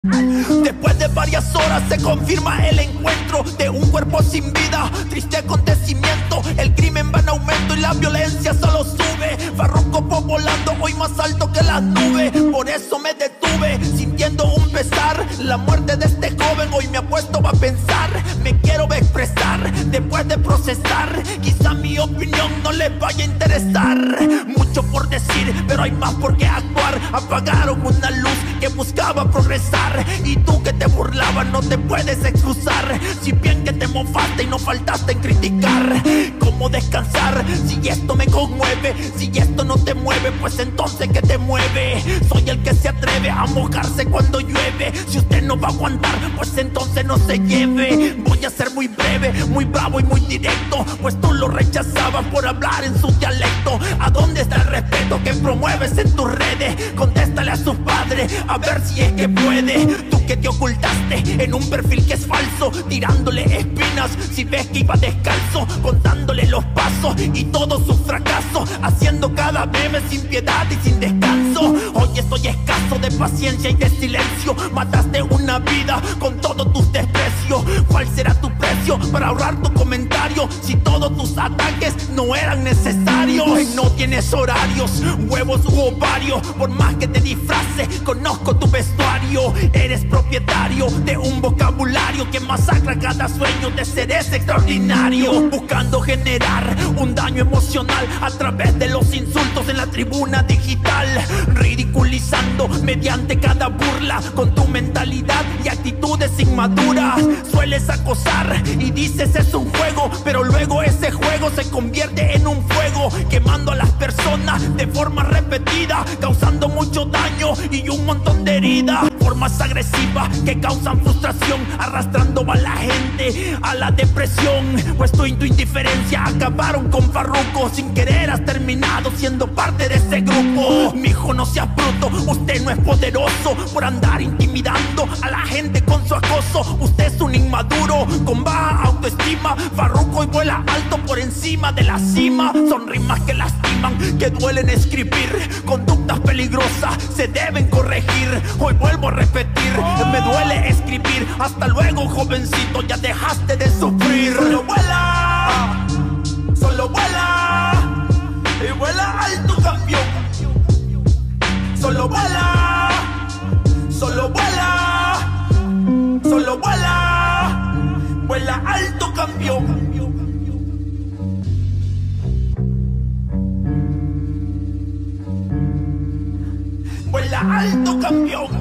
Después de varias horas se confirma el encuentro de un cuerpo sin vida. Triste acontecimiento, el crimen va en aumento y la violencia solo sube. Farruko volando hoy más alto que las nubes. Por eso me detuve, sintiendo un pesar. La muerte de este joven hoy me ha puesto a pensar. Me quiero expresar, después de procesar. Quizá mi opinión no les vaya a interesar. Mucho por decir, pero hay más por qué actuar. Apagaron una luz que buscaba progresar. Y tú que te burlabas no te puedes excusar. Si bien que te mofaste y no faltaste en criticar. ¿Cómo descansar si esto me conmueve? Si esto no te mueve, pues entonces ¿qué te mueve? Soy el que se atreve a mojarse cuando llueve. Si usted no va a aguantar, pues entonces no se lleve. Voy a ser muy breve, muy bravo y muy directo, pues tú lo rechazabas por hablar en su dialecto. ¿A dónde está el respeto que promueves en tus redes? Contéstale a sus padres, a ver si es que puede. Tú que te ocultaste en un perfil que es falso, tirándole espinas si ves que iba descalzo, contándole los pasos y todos sus fracasos, haciendo cada meme sin piedad y sin descanso. Hoy estoy escaso de paciencia y de silencio. Mataste una vida con todos tus desprecios. ¿Cuál será tu precio para ahorrar tu comentario si todos tus ataques no eran necesarios? No tienes horarios, huevos u ovarios. Por más que te disfraces, conozco tu vestuario. Eres propietario de un vocabulario que masacra cada sueño de seres extraordinarios, buscando generar un daño emocional a través de los insultos en la tribuna digital, ridiculizando mediante cada burla con tu mentalidad y actitudes inmaduras. Sueles acosar y dices es un juego, pero luego ese juego se convierte en un fuego, quemando a las personas de forma repetida, causando mucho daño y un montón de heridas. Formas agresivas que causan frustración, arrastrando a la gente a la depresión. Pues tú y tu indiferencia acabaron con Farruko. Sin querer has terminado siendo parte de ese grupo. Mijo, no seas bruto, usted no es poderoso por andar intimidando a la gente con su acoso. Usted es un inmaduro con baja autoestima. Farruko y vuela alto por encima de la cima. Son rimas que lastiman, que duelen escribir. Conductas peligrosas se deben corregir. Hoy vuelvo a repetir, me duele escribir. Hasta luego, jovencito, ya dejaste de sufrir. Solo vuela, solo vuela, y vuela alto, campeón. Solo vuela, solo vuela, solo vuela, vuela alto, campeón. Vuela alto, campeón.